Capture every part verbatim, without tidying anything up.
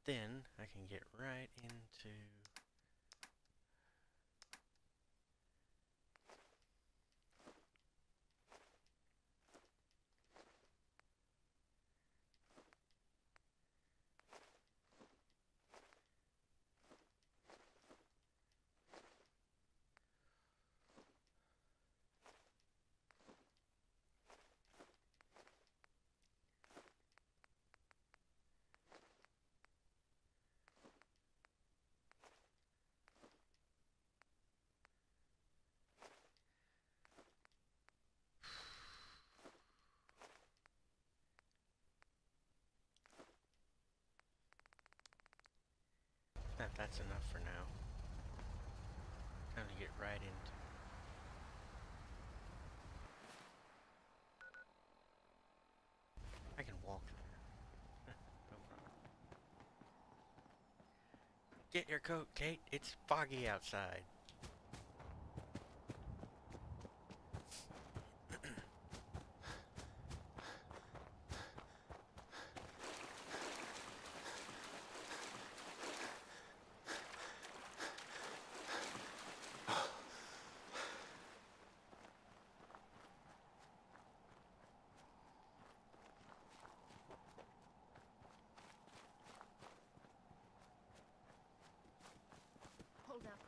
then I can get right into... That, that's enough for now. Time to get right into... I can walk there. No problem. Get your coat, Kate. It's foggy outside. Hold up.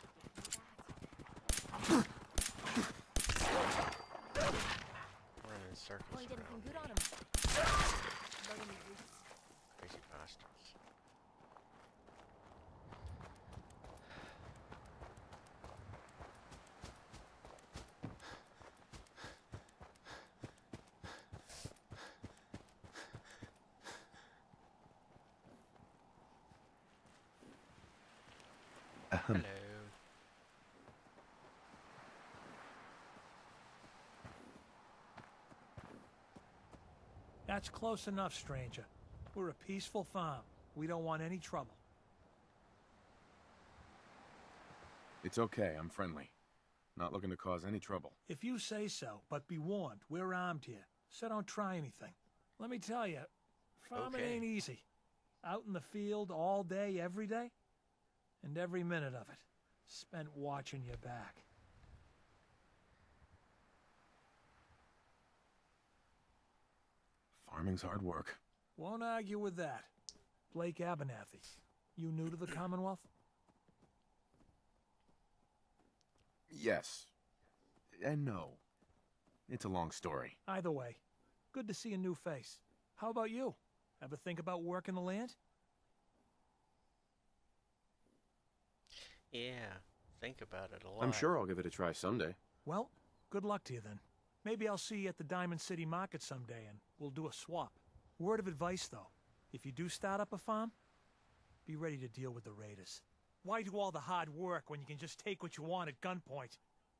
Running in circles Well, you did around anything good me. on him. Loading the boots. Crazy bastards. Ahem. Hello. That's close enough, stranger. We're a peaceful farm. We don't want any trouble. It's okay, I'm friendly. Not looking to cause any trouble. If you say so, but be warned, we're armed here, so don't try anything. Let me tell you, farming Okay. ain't easy. Out in the field all day, every day, and every minute of it spent watching your back. Farming's hard work. Won't argue with that. Blake Abernathy, you new to the Commonwealth? Yes. And no. It's a long story. Either way, good to see a new face. How about you? Ever think about working the land? Yeah, think about it a lot. I'm sure I'll give it a try someday. Well, good luck to you then. Maybe I'll see you at the Diamond City Market someday and we'll do a swap. Word of advice though, if you do start up a farm, be ready to deal with the raiders. Why do all the hard work when you can just take what you want at gunpoint?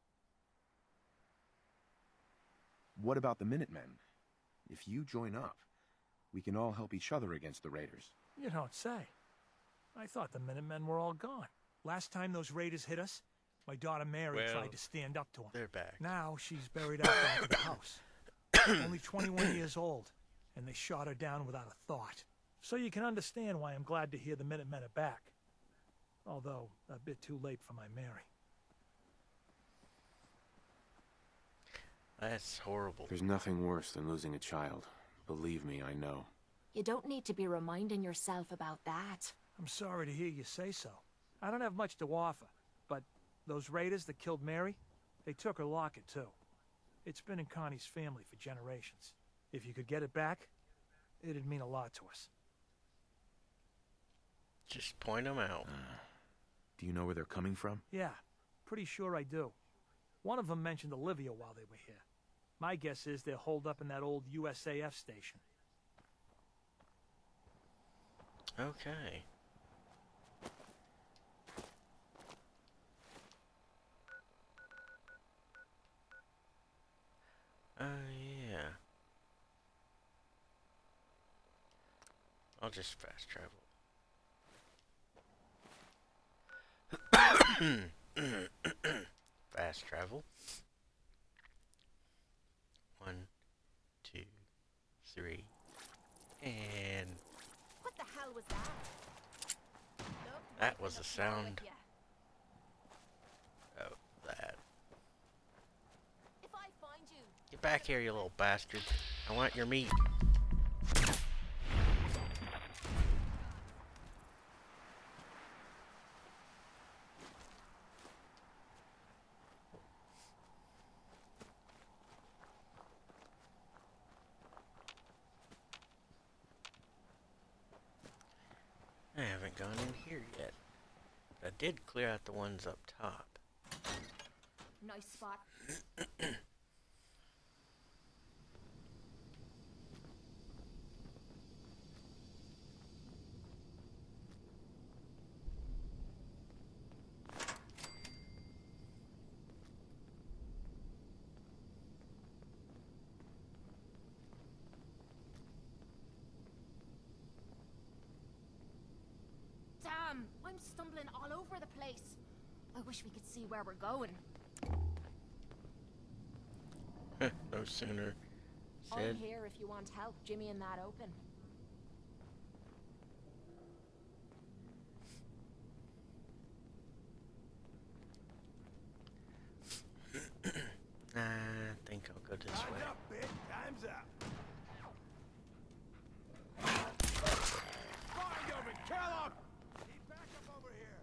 What about the Minutemen? If you join up, we can all help each other against the raiders. You don't say. I thought the Minutemen were all gone. Last time those raiders hit us, my daughter Mary Well, tried to stand up to them. They're back. Now she's buried out back of the house. Only twenty-one years old, and they shot her down without a thought. So you can understand why I'm glad to hear the Minutemen are back. Although, a bit too late for my Mary. That's horrible. There's nothing worse than losing a child. Believe me, I know. You don't need to be reminding yourself about that. I'm sorry to hear you say so. I don't have much to offer, but those raiders that killed Mary, they took her locket too. It's been in Connie's family for generations. If you could get it back, it'd mean a lot to us. Just point them out. Do you know where they're coming from? Yeah, pretty sure I do. One of them mentioned Olivia while they were here. My guess is they're holed up in that old U S A F station. Okay. Oh, yeah. I'll just fast travel. Fast travel. One, two, three, and... What the hell hell was that? That was the sound of that. If I find you, Get back here, you little bastard. I want your meat. I haven't gone in here yet. I did clear out the ones up top. nice spot. Damn, I'm stumbling all over the place. I wish we could see where we're going. No sooner I'm said. here if you want help, Jimmy and that open. I think I'll go this Time's way. up, bitch. Time's up. Find him and kill him! Keep back up over here.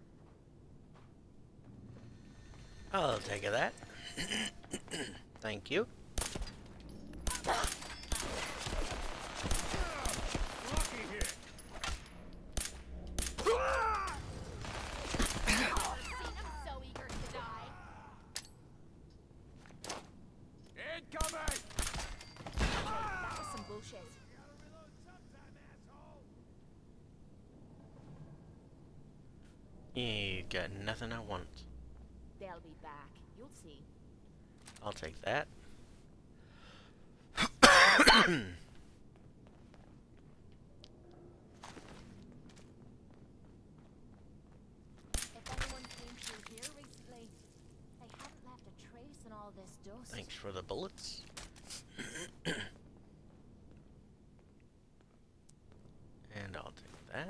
I'll take of that. Thank you. Lucky hit. I'm so eager to die. Incoming! That was some bullshit. You gotta reload sometime, asshole. You got nothing I want. They'll be back. You'll see. I'll take that. If anyone came through here recently, they haven't left a trace in all this dust. Thanks for the bullets. And I'll take that.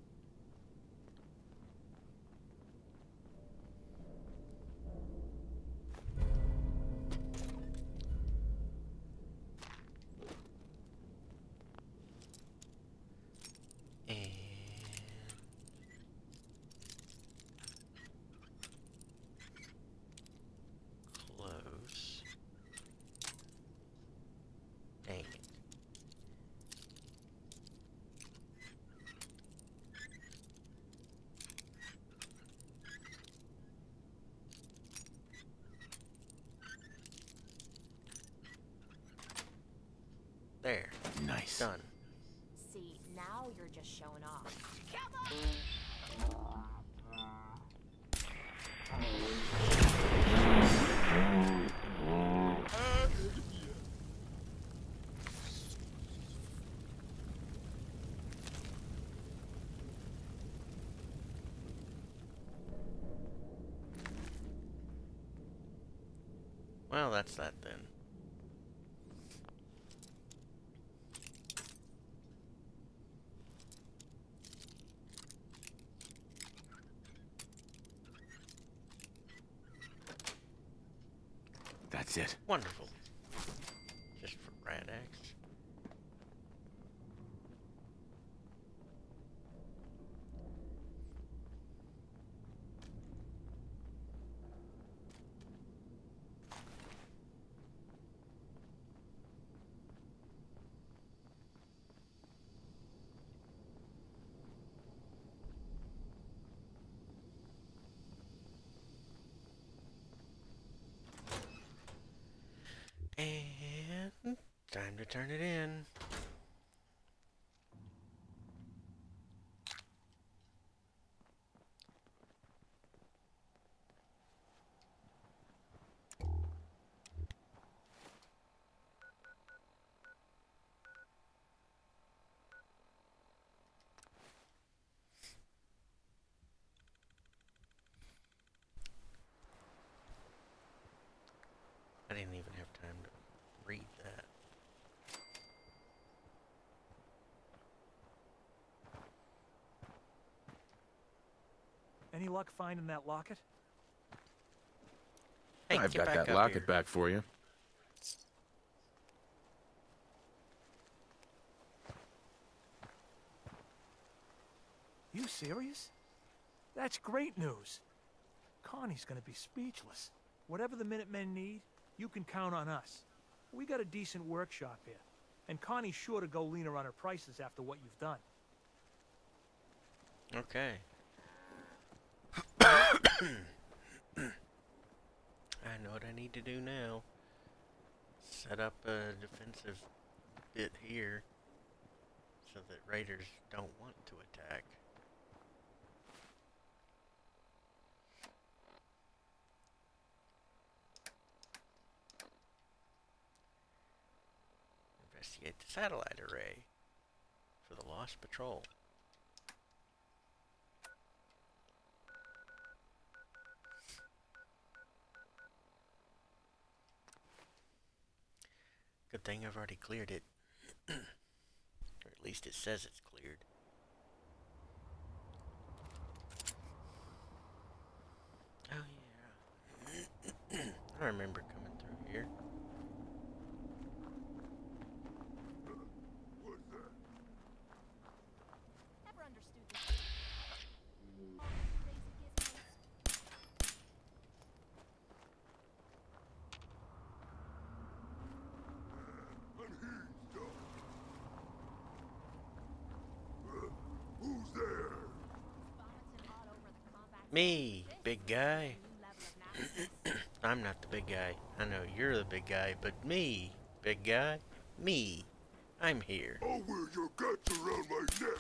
And close. Dang it. There. Nice. Done. See, now you're just showing off. Well, that's that then. That's it. Wonderful. Just for Rad X. And time to turn it in. I didn't even have time to read that. luck finding that locket? Hey, I've get got back that up locket here. back for you. You serious? That's great news. Connie's gonna be speechless. Whatever the Minutemen need, you can count on us. We got a decent workshop here, and Connie's sure to go leaner on her prices after what you've done. Okay. I know what I need to do now. Set up a defensive bit here so that raiders don't want to attack. Investigate the satellite array for the lost patrol. Good thing I've already cleared it. Or at least it says it's cleared. Oh yeah. I remember coming through here. Never understood this. All these crazy gizmos. Who's there? Vomiting all over the combat. Me, This big is a guy. new level of nastiness. I'm not the big guy. I know you're the big guy, but me, big guy, me, I'm here. I'll wear your guts around my neck.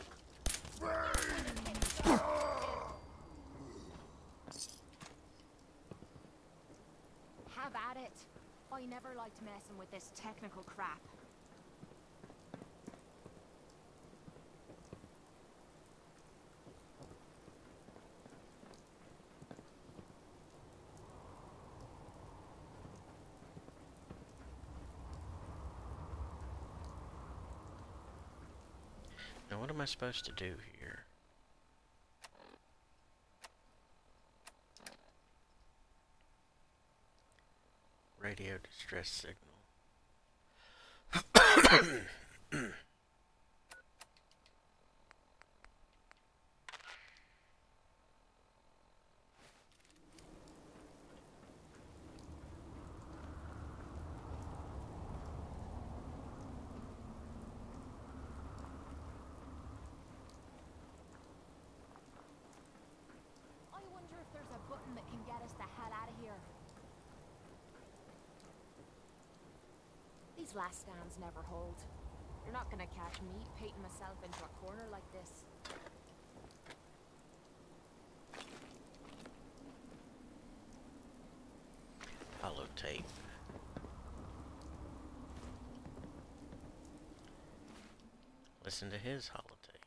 Have at it. I never liked messing with this technical crap. Now what am I supposed to do here? Radio distress signal. I wonder if there's a button that can get us the hell out of here. These last stands never hold. You're not gonna catch me painting myself into a corner like this. Holotape. Listen to his holotape.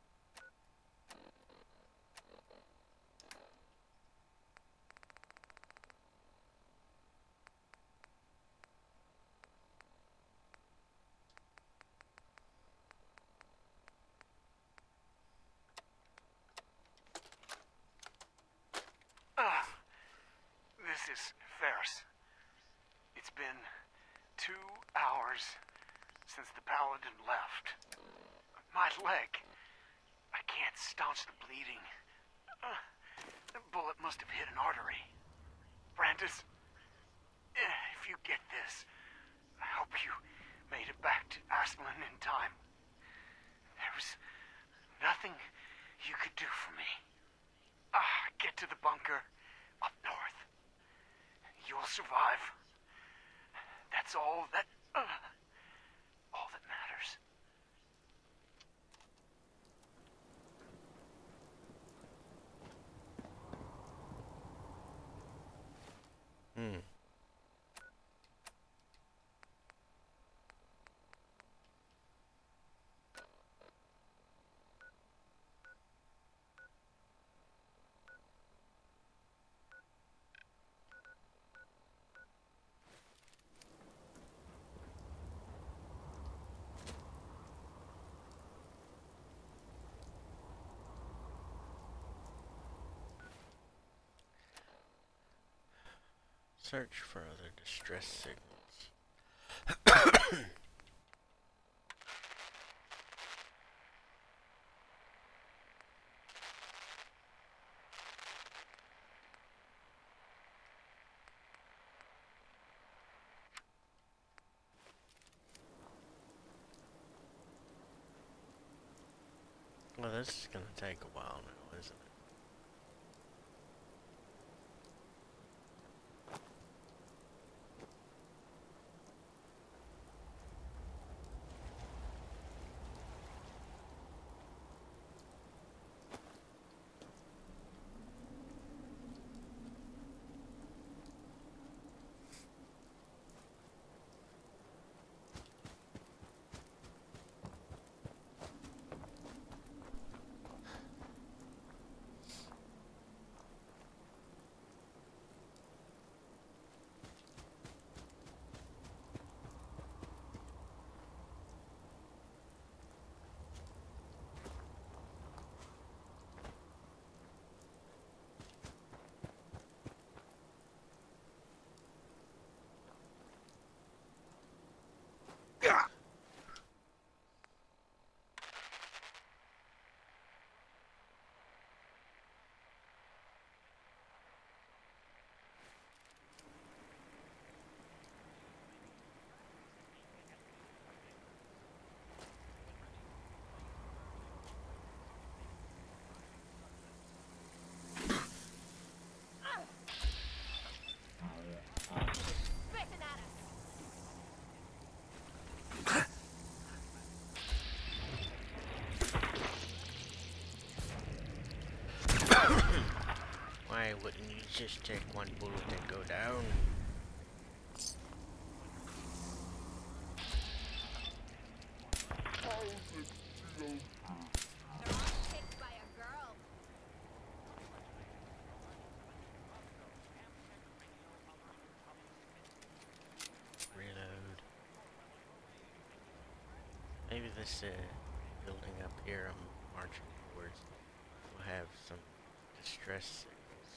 Ah, this is Ferris. It's been two hours since the paladin left. My leg. I can't staunch the bleeding. Uh, the bullet must have hit an artery. Brandis, eh, if you get this, I hope you made it back to Aslan in time. There was nothing you could do for me. Ah, get to the bunker up north. You'll survive. That's all that, uh, all that matters. Hmm. Search for other distress signals. Well, this is gonna take a while now, isn't it? Spitting at us. Why wouldn't you just take one bullet and go down? They're all picked by a girl. Reload. Maybe this uh, building up here I'm marching towards will have some distress signals.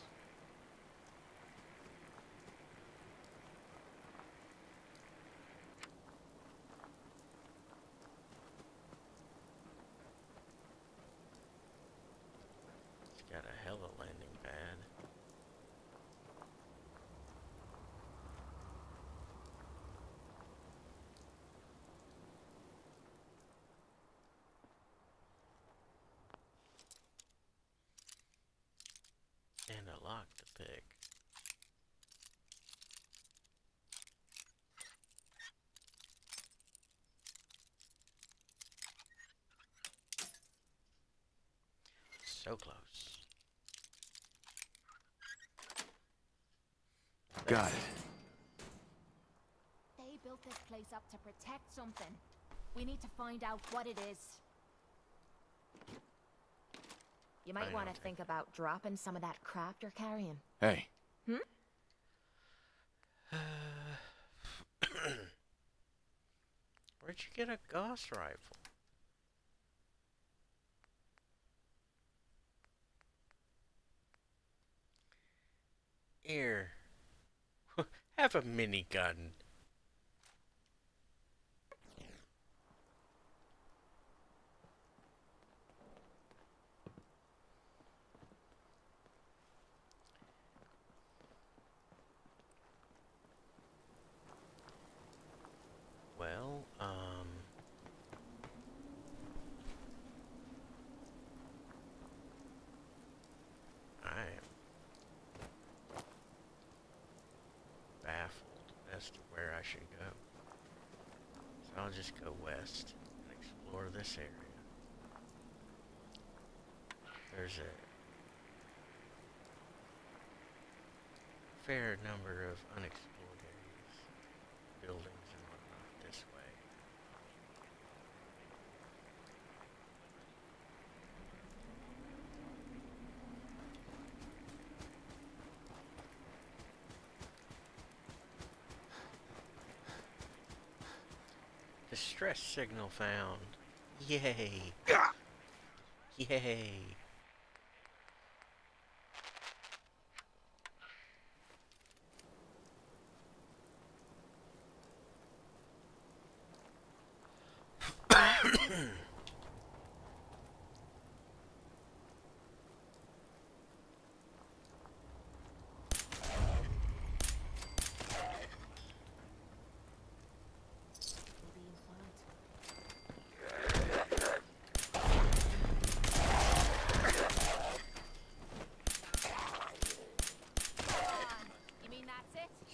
It's got a hella landing pad. And a lock to pick. So close. Got it. They built this place up to protect something. We need to find out what it is. You might I want don't to think about dropping some of that crap you're carrying. Hey, Hmm? Where'd you get a Gauss rifle? Here. Have a minigun. Well, um... I am baffled as to where I should go. So I'll just go west and explore this area. There's a fair number of unexplored areas, buildings and whatnot this way. Distress signal found. Yay. Yay.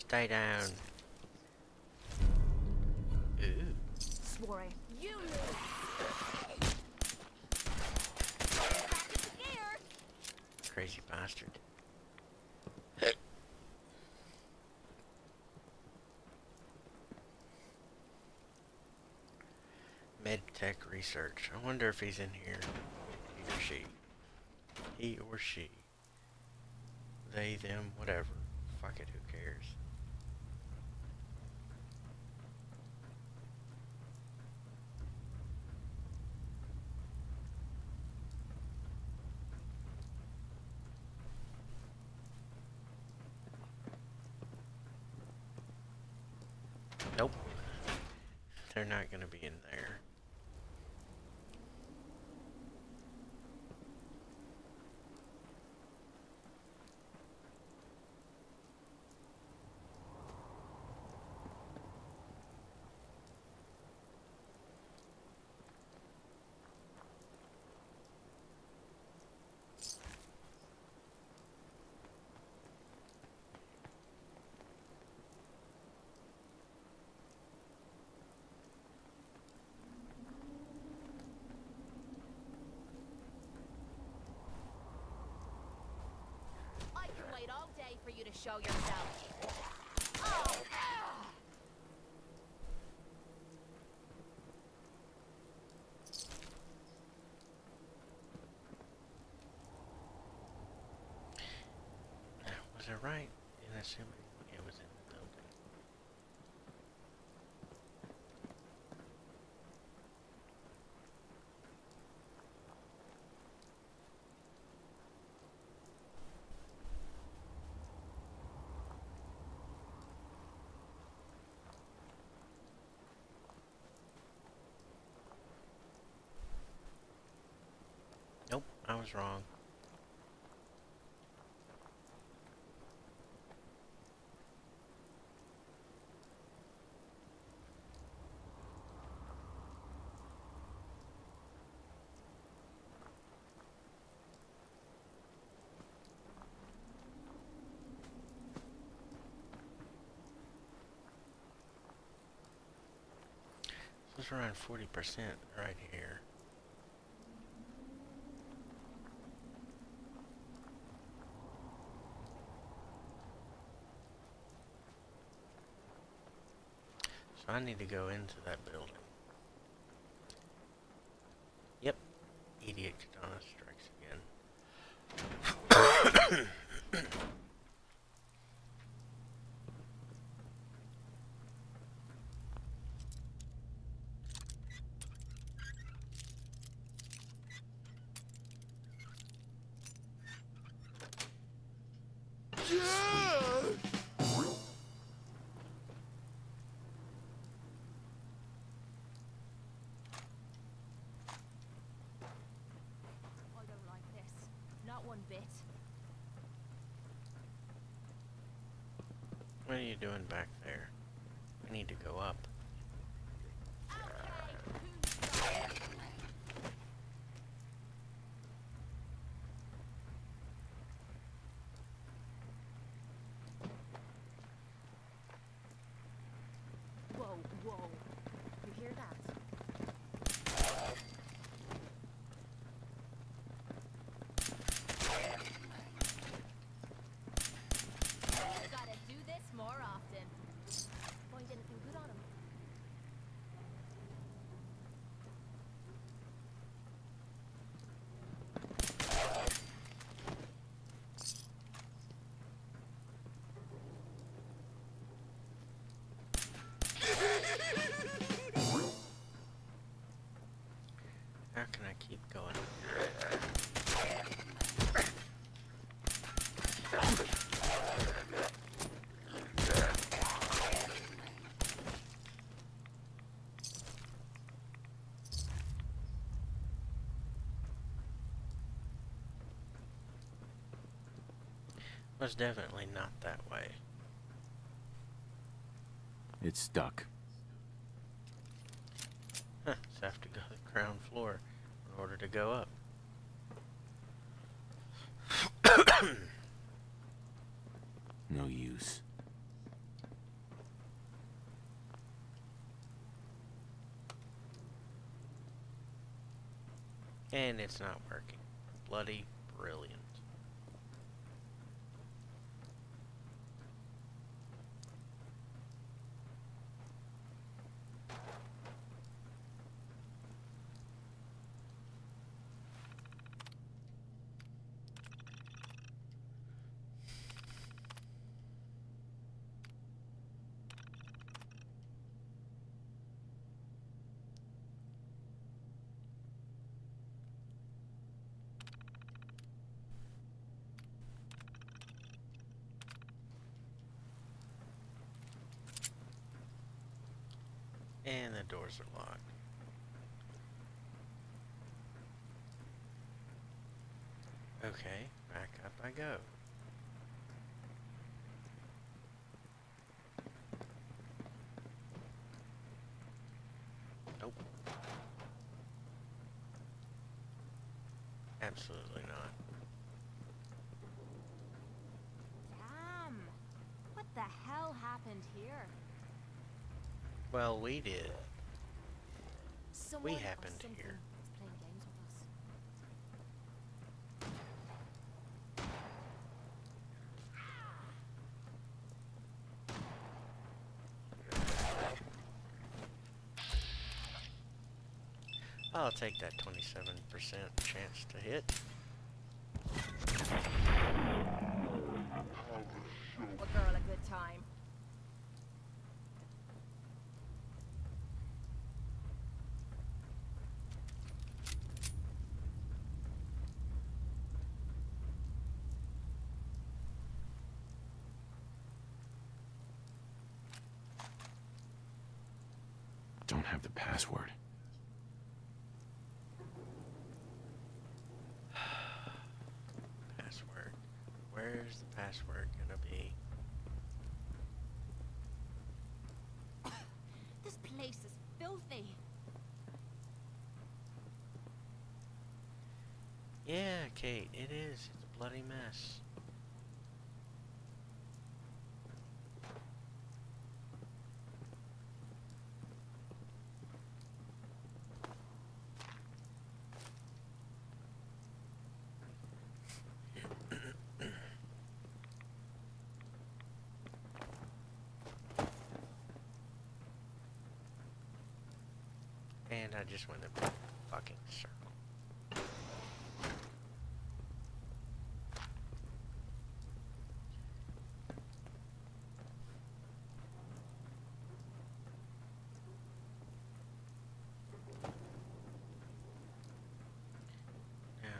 Stay down. Ooh. Swore I- You lose. Back into gear. Crazy bastard. MedTech research. I wonder if he's in here. He or she. He or she. They, them, whatever. Fuck it, who cares? Nope. They're not gonna be in there. I can wait all day for you to show yourself. Oh, ah. Was I right in assuming it was in the building? Nope, I was wrong. This is around forty percent right here. So I need to go into that building. Yep. Edict Katana strikes again. I don't like this. Not one bit. What are you doing back there? I need to go up. Okay, who's got it? Whoa, whoa. You hear that? Gotta do this more often. Find anything good on him? How can I keep going? Was definitely not that way. It's stuck. Huh, so I have to go to the ground floor in order to go up. No use. And it's not working. Bloody brilliant. And the doors are locked. Okay, back up I go. Nope. Absolutely not. Damn. What the hell happened here? Well, we did. Someone or happened something here. is playing games with us. I'll take that twenty-seven percent chance to hit. A girl a good time. Don't have the password. Password. Where's the password gonna be? This place is filthy. Yeah, Kate, it is. It's a bloody mess. And I just went in a fucking circle. Now,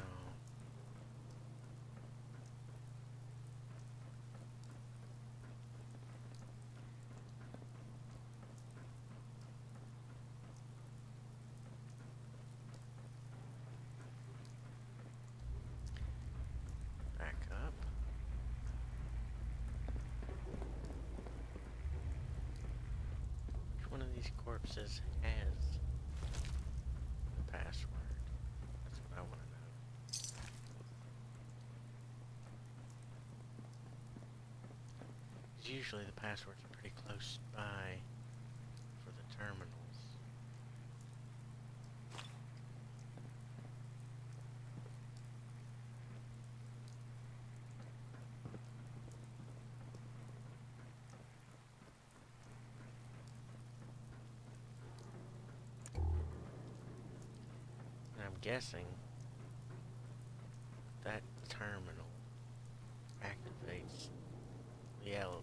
back up. Which one of these corpses has the password? That's what I want to know. Usually the passwords are pretty close by for the terminals. And I'm guessing that terminal activates the elevator.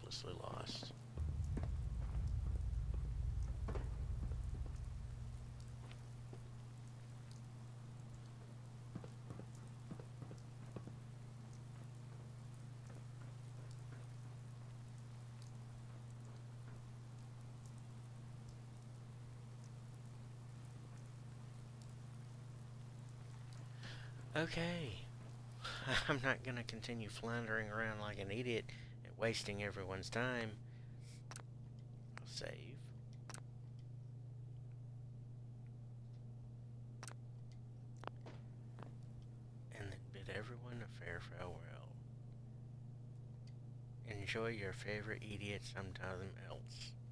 hopelessly lost. Okay. I'm not gonna continue floundering around like an idiot and wasting everyone's time. I'll save. And then bid everyone a fair farewell. Enjoy your favorite idiot sometime else.